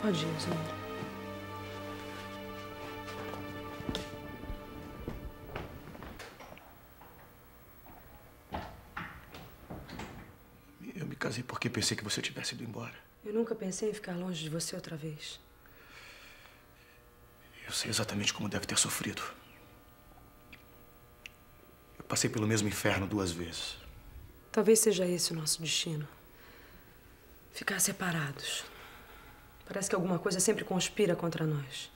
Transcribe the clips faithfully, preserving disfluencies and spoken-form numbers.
Pode ir, Zumira. Eu me casei porque pensei que você tivesse ido embora. Eu nunca pensei em ficar longe de você outra vez. Eu sei exatamente como deve ter sofrido. Eu passei pelo mesmo inferno duas vezes. Talvez seja esse o nosso destino. Ficar separados. Parece que alguma coisa sempre conspira contra nós.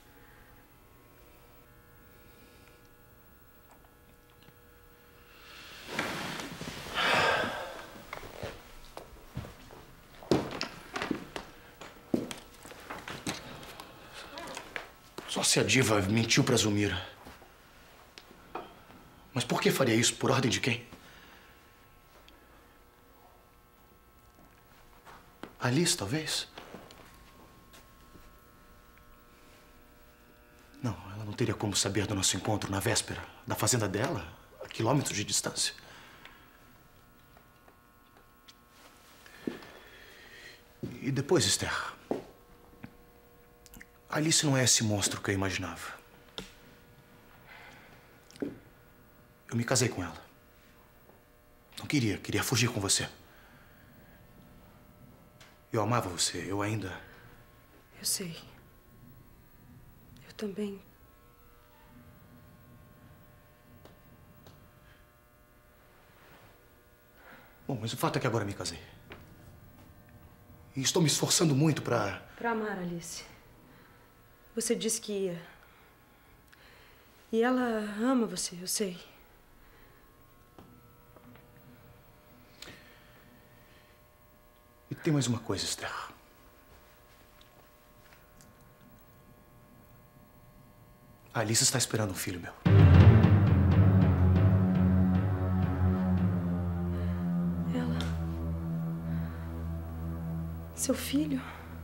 Só se a diva mentiu pra Zumira. Mas por que faria isso? Por ordem de quem? Alice, talvez? Não, ela não teria como saber do nosso encontro na véspera da fazenda dela, a quilômetros de distância. E depois, Esther? Alice não é esse monstro que eu imaginava. Eu me casei com ela. Não queria, queria fugir com você. Eu amava você, eu ainda... Eu sei. Eu também. Bom, mas o fato é que agora me casei. E estou me esforçando muito pra... Pra amar, Alice. Você disse que ia. E ela ama você, eu sei. E tem mais uma coisa, Esther. A Alice está esperando um filho meu. Ela... Seu filho?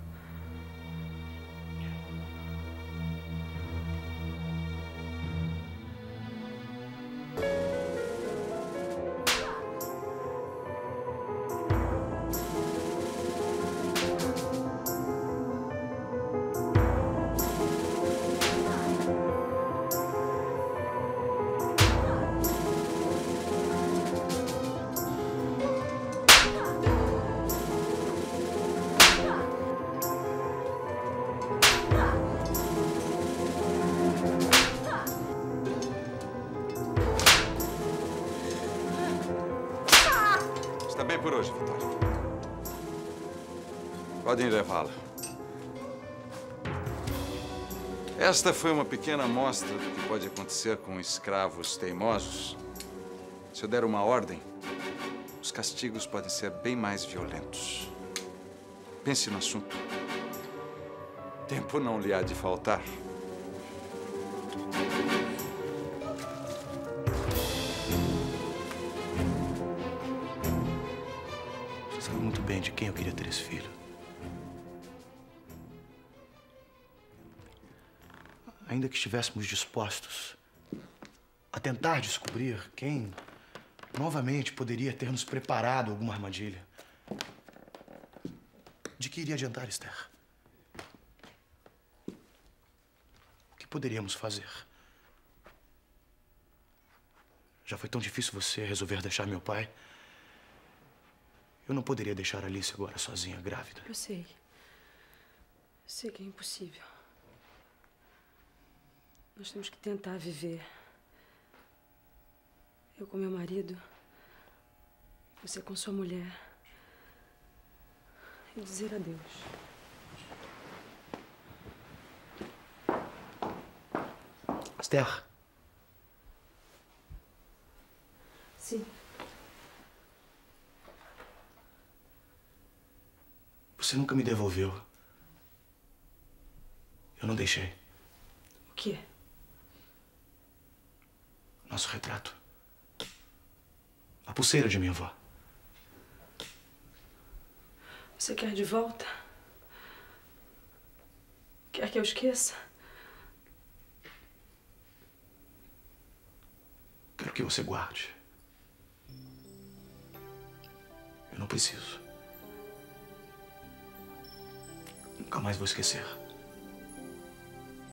Está bem por hoje, Vitória. Podem levá-la. Esta foi uma pequena amostra do que pode acontecer com escravos teimosos. Se eu der uma ordem, os castigos podem ser bem mais violentos. Pense no assunto. Tempo não lhe há de faltar. Você sabe muito bem de quem eu queria ter esse filho. Ainda que estivéssemos dispostos a tentar descobrir quem novamente poderia ter nos preparado alguma armadilha. De que iria adiantar, Esther? O que poderíamos fazer? Já foi tão difícil você resolver deixar meu pai. Eu não poderia deixar a Alice agora sozinha, grávida. Eu sei. Eu sei que é impossível. Nós temos que tentar viver. Eu com meu marido, você com sua mulher. E dizer adeus. Esther. Sim. Você nunca me devolveu. Eu não deixei. O quê? Nosso retrato. A pulseira de minha avó. Você quer de volta? Quer que eu esqueça? Quero que você guarde. Eu não preciso. Nunca mais vou esquecer.